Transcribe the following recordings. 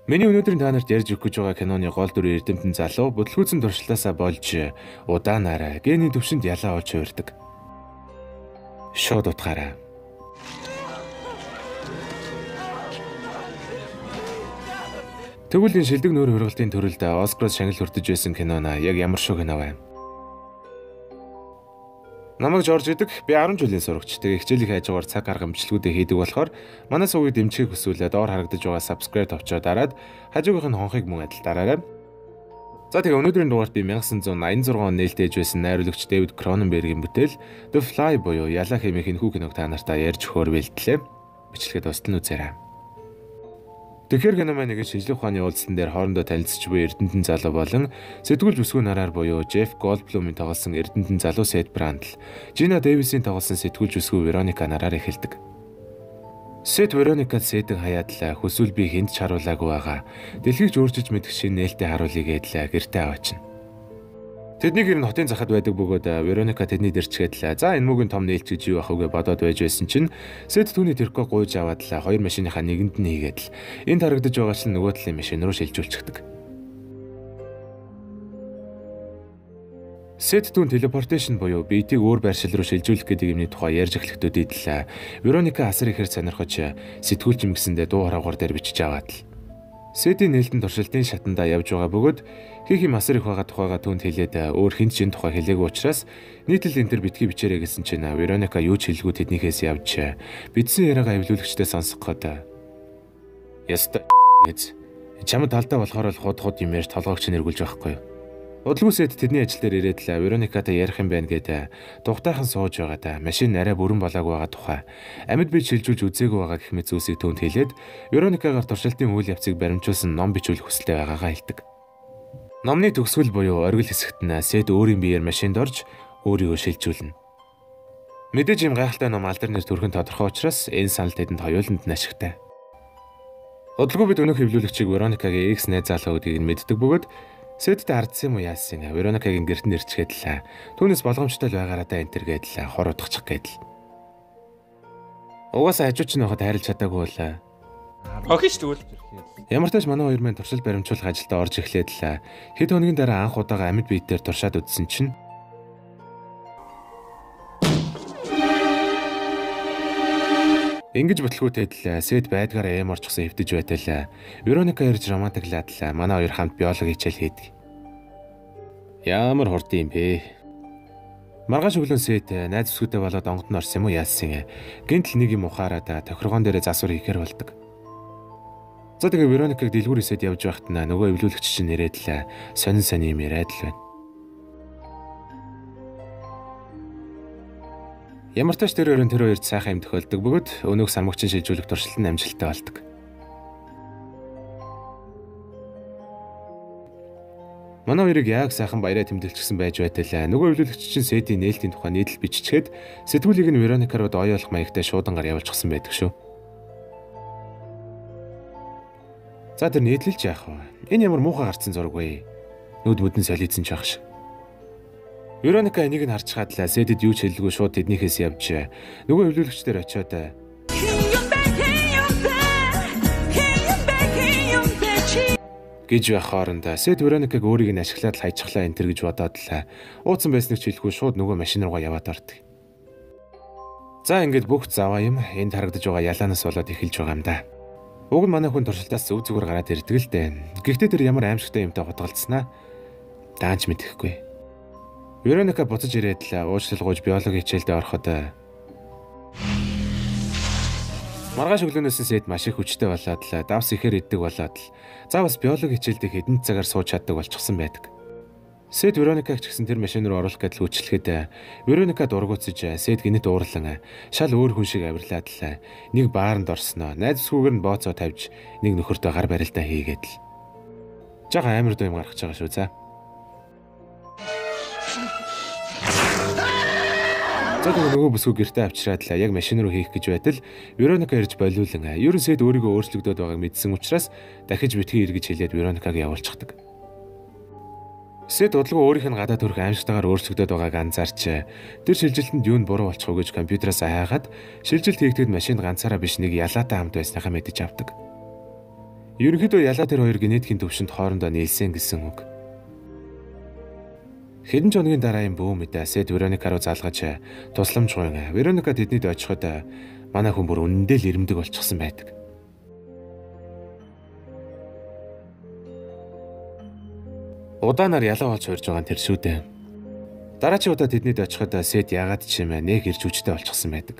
Миний өнөөдрийн та нарт ярьж өгөх гэж байгаа киноны гол дүр эрдэмтэн залуу бүтлгүүцэн туршилтаасаа болж удаанаар гений төвшөнд ялаа олж хуурдаг. Шууд утгаараа. Тэгвэл энэ шилдэг нүүр хургалтын төрөлд Оскароос шагнал хүртэж байсан киноно яг ямар шүү кино вэ? Намайг Жорж гэдэг. Би 10 жилийн сурагч. Тэгээ хичээлийн хажуугаар цаг арга эмчилгүүдээ хийдэг болохоор манай сувгийг дэмжихийг хүсвэл доор харагдаж байгаа subscribe товчоо дараад хажуугийнх нь хонхыг мөн адил дараарай. За тэгээ өнөөдрийн дугаарт би 1986 он нээлттэй ээж байсан найруулагч Дэвид Кроненбергийн бүтээл The Fly буюу Ялаа хэмээх энэхүү киног та нартаа ярьж өгөхөөр бэлтлээ. Бичлэгээ дуустал нь үзээрэй. Тэгэхээр кино маань нэг шинжлэх ухааны уулзсан дээр хоорондоо танилцж буй эрдэмтэн залуу болон сэтгүүлч бүсгүй нараар буюу Джефф Голдблумын тоглосон эрдэмтэн залуу Сет Брандл, Жина Дэвисийн тоглосон сэтгүүлч бүсгүй Вероника нараар эхэлдэг. Сет Вероникад Сетэн хаяадлаа хүсвэл би хэнд ч харуулаагүй байгаа. Дэлхийг өөрчилж мэдэх шинэ нээлттэй харуулъя гэдэлээ гэртээ аваачна. Тэднийг ер нь хотын захад байдаг бөгөөд Вероника тэдний дэрчгээд л за энэ мөгийн том нээлт гэж юу ах үгээ бодоод байж байсан чинь Сет түүний тэрхүү гуйж аваад л хоёр машиныхаа нэгэнд нь хийгээд л энд харагдаж байгаа чинь нөгөө талын машин руу шилжүүлчихдэг. Сет түүн телепортейшн буюу биетийг өөр байршил руу шилжүүлэх гэдэг юмны тухай ярьж эхлэхдээ дийдлээ. Вероника асар ихээр сонирхож сэтгүүлч юм гэсэндээ дуу хараагаар дээр бичиж аваад л Сетийн нээлтэн туршилтын шатандаа явж байгаа бөгөөд хийх юм асар их байгаа тухайга түүнд хэлээд өөр хинт чин тухай хэлээгүй учраас нийтлэл энэ төр битгий бичээрэй гэсэн чинь Вероника юу ч хэлгүй тэднийхээс явж бичсэн яриагаа эвлүүлэгчтэй сонсох гээд яста гэж чамд талдаа болохоор л хууд юм ярьж толгоогч нэргүүлж байхгүй юу. Удалгүй Сет тэдний ажил дээр ирээд л Вероникатай ярих юм байна гэдэг дугтайхан сууж байгаадаа машин арай бүрэн болоогүй байгаа тухай амьд бие шилжүүлж үзээгүй байгаа гэх мэт зүйлсийг түүнд хэлээд Вероникагаар туршилтын үйл явцыг баримжуулсан ном бичүүлэх хүсэлтэй байгаагаа хэлдэг. Номны төгсгөл буюу оргил хэсэгт нь Сет өөрийн биеэр машинд орж өөрийгөө шилжүүлнэ. Мэдээж юм гайхалтай ном алдар нэр төрхөн тодорхой учраас энэ санал тэдэнд хоёуланд нь ашигтай. Удалгүй бид өнөөх хэвлүүлэгчийг Вероникагийн X найз залуу гэдгийг нь мэддэг бөгөөд Сеттэй хардсан юм уу яасан Вероникагийн гэрт нь ирчгээд л түүнээс болгоомжтой л байгаараа да энтергээд л хор утгачих гээд л. Угаасаа хажууч нь хахад хайрлж чадаагүй бол Охин шүү дээ. ямар ч тач манай хоёр маань туршил баримжуулах ажилдаа орж эхлээд л хэд хоногийн дараа анх удаага амьд биетээр туршаад үзсэн чинь ингэж ботлохүйтэй л Сет байдгаараа эм орчихсан хэвтэж байтал Вероника ирж романтиклаад л манай хоёр хамт биологи хичээл хийдэг. Ямар хурдан юм бэ? Маргааш өглөө Сет найз бүсгүйтэй болоод онгод нь орсон юм уу яасан. Гэнтэл нэг юм ухаараад тохиргоон дээрээ засвар хийхээр болдог. За тэгээ Вероникаг дэлгүүрээсээ явж байхад нөгөө эвлүүлэгч чинь нэрээд л сонин юм яриад л байна. Ямар ч тач тэр хоёрт сайхан юм тохиолдог бөгөөд өнөөх сармагчин шилжүүлэх туршилт нь амжилттай болдог. Манай хоёрыг яг сайхан баяраа тэмдэглэжсэн байж байтал нөгөө эвлүүлэгч чинь Сетийн нээлтийн тухай нийтлэл биччихээд сэтгүүлийг нь Вероника руу оёолох маягтай шуудангаар явуулчихсан байдаг шүү. За тэр нийтлэлч яах вэ? Энэ ямар муухай гарцсан зураг вэ? Нүд бүдэн солиодсон ч ах шиг. Вероника энийг нь харж хадлаа. Сетэд юу ч хэллгүй шууд тэднийхээс явж нөгөө эвлүүлэгчдэр очиод гэж байх хооронд Сет Вероникаг өөрийг нь ашиглаад л хайчглаа энэ төр гэж бодоод л ууцсан байсныг ч хэлэхгүй шууд нөгөө машин руугаа яваад ордог. За ингээд бүх заваа юм энд харагдаж байгаа ялаанаас болоод эхэлж байгаа юм да. Уг нь манай хүн туршилтаас зөв зүгээр гараад ирдэг л дээ. Гэхдээ тэр ямар аимшигтай юмтай хутгалцснаа даанч мэдэхгүй. Вероника буцаж ирээд л уучлал гуйж биологи хичээлдээ ороход маргааш өглөөнөөс Сет маш их хүчтэй болоод л давс ихээр иддэг болоод л за бас биологи хичээлдээ хэдэн цагаар сууж чаддаг болчихсон байдаг. Сет Вероникаг ч гэсэн тэр машин руу оруулах гэдэл хүчлэхэд Вероника дургуутсаж Сет гинэт уурлан шал өөр хүн шиг авирлаад л нэг бааранд орсноо найз бүсгүйгээр нь бооцоо тавьж нэг нөхөртөө гар барилдаа хийгээд л жага амар дуу юм гаргаж байгаа шүү за. Зөвхөн нөгөө бүсгүй гэртээ авчираад л яг машин руу хийх гэж байтал Вероника ирж болиулан ерөн Сет өөрийгөө өөрчлөгдөд байгааг мэдсэн учраас дахиж битгий эргэж хэлээд Вероникаг явуулчихдаг. Сет удалгүй өөрийнх нь гадаад төрх аимшигтайгаар өөрчлөгдөд байгааг анзаарч тэр шилжилтэнд юу н буруу болчих уу гэж компьютераас хаагаад шилжилт хийгдэхэд машин ганцаараа биш нэг ялаатай хамт байсныхаа мэдэж авдаг. Ерөнхийдөө ялаа тэр хоёр генетикийн төвшөнд хоорондоо нийлсэн гэсэн үг. Хэдэн ч өдрийн дараа юм бөө мэдээ Сэд Вероника руу залгаж тусламжгүй. Вероника тэднийд очиход манай хүн бүр үнэндээ л ирэмдэг болчихсон байдаг. Удаанаар ялаа болж хуурж байгаа нь тэр шүү дээ. Дараагийн удаа тэднийд очиход Сэд яагаад ч юм нэг ирж хүчтэй болчихсон байдаг.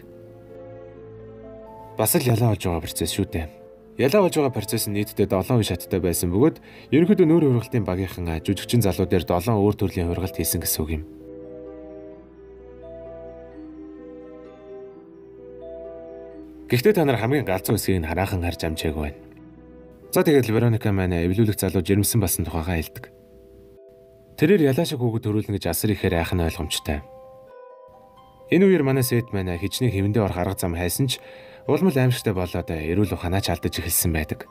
Бас л ялаа болж байгаа процесс шүү дээ. Ялаа болж байгаа процесс нь нийтдээ 7 үе шаттай байсан бөгөөд ерөнхийдөө нүүр ургалтын багийнхан жүжигчин залуу дээр 7 өөр төрлийн ургалт хийсэн гэсэн үг юм. Гэхдээ та нар хамгийн галзуу хэсгийг нь хараахан харж амжаагүй байна. За тэгээд Вероника маань эвлүүлэх залуу жирэмсэн болсон тухайгаа хэлдэг. Тэрээр ялаа шиг хүүхэд төрүүлнэ гэж асар ихээр айх нь ойлгомжтой. Энэ үеэр манай Сэд маань хичнээн хэвэндээ орох арга зам хайсан ч улмал аимшигтай болоод эрүүл ухаанаач алдаж эхэлсэн байдаг.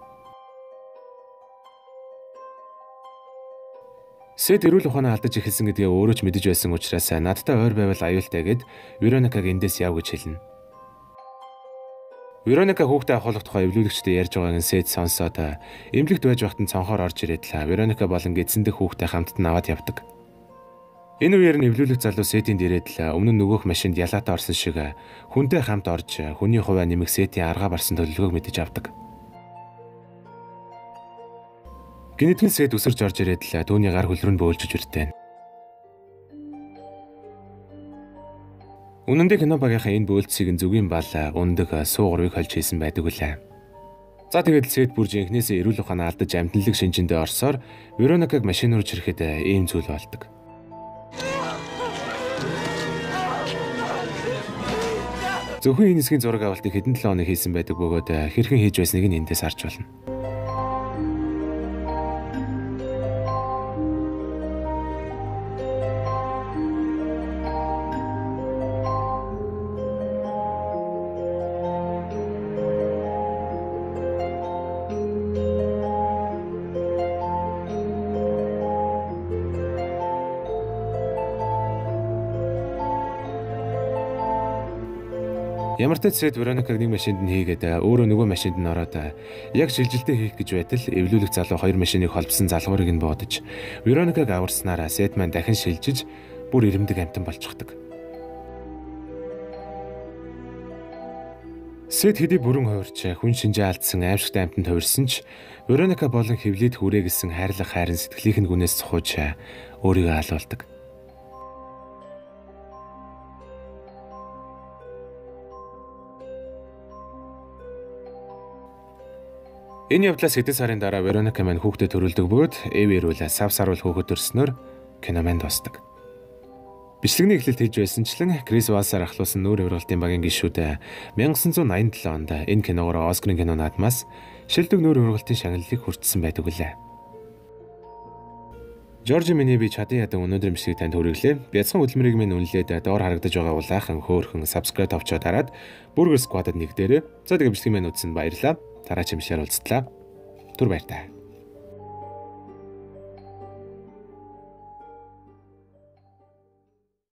Сэд эрүүл ухаанаа алдаж эхэлсэн гэдгээ өөрөө ч мэдэж байсан учраас надтай ойр байвал аюултай гэд Вероникаг эндээс яв гэж хэлнэ. Вероника хүүхдээ авахлах тухай эвлүүлэгчтэй ярьж байгааг нь Сэд сонсоод эмнэлэгт байж байхад нь цонхоор орж ирээд л Вероника болон эцэндэх хүүхдээ хамтд нь аваад явдаг. Энэ үеэр нь эвлүүлэг залуу Сэдийн дээрээд л өмнө нь нөгөөх машинд ялаатаа орсон шиг хүнтэй хамт орж хүний хуваа нэмэх Сэдийн аргаа барсан төлөвлөгөөг мэдэж авдаг. Гинэтгэн Сэд өсөрж орж ирээд л түүний гар хөл рүү бөөлжөж ирдэг. Үнэндээ кино багийнхаа энэ бөөлцийг нь зүгийн бал ундаг суугрыг холж хийсэн байдаг үлээ. За тэгээд Сэд бүр жинхнээсээ эрүүл ухаанаа алдаж амьтналыг шинжиндээ орсоор Вероникаг машин руу чирэхэд ийм зүйл болдог. Зөвхөн энэ хэсгийн зураг авалтыг хэдэн 7 хоног хийсэн байдаг бөгөөд хэрхэн хийж байсныг нь эндээс харж байна. Ямар ч Сэд Вероникаг нэг машинд нь хийгээд өөрөө нөгөө машинд нь ороод яг шилжилтээ хийх гэж байтал эвлүүлэх залуу хоёр машиныг холбосон залгуурыг нь буудаж Вероникаг аварснараа Сэд маань дахин шилжиж бүр ирэмдэг амтан болчихдог. Сэд хэдий бүрэн хувирч хүн шинжээ алдсан аимшигтай амтанд хувирсан ч Вероника болон хэвлээд хүрээ гэсэн хайрлах хайрын сэтгэлийнх нь гүнээс цухууж өөрийгөө алуулдаг. Энэ явдлаас хэдэн сарын дараа Вероника маань хүүхдэд төрүүлдэг бөгөөд эвэрүүл сав саруул хүүхэд төрснөөр кино маань дуусдаг. Бичлэгний эхлэлт хийж байсанчлан Крис Валсаар ахлуулсан нүүр ургалтын багийн гишүүд 1987 онд энэ киногоор Оскарын кино наадмаас шилдэг нүүр ургалтын шагналыг хүртсэн байдаг үлээ. Жорж миний би чадан ядан өнөөдрийн бичлэгийг танд хүргэлээ. Бяцхан хөдөлмөрийг минь үнэлээд доор харагдаж байгаа улаахан хөөрхөн subscribe авчаад хараад Burger Squad-д нэг дээрээ. За тэгээ бичлэгийг минь үзсэнд баярлалаа. Дараагийн бичлэгээр уулзтлаа. Түр баяртай.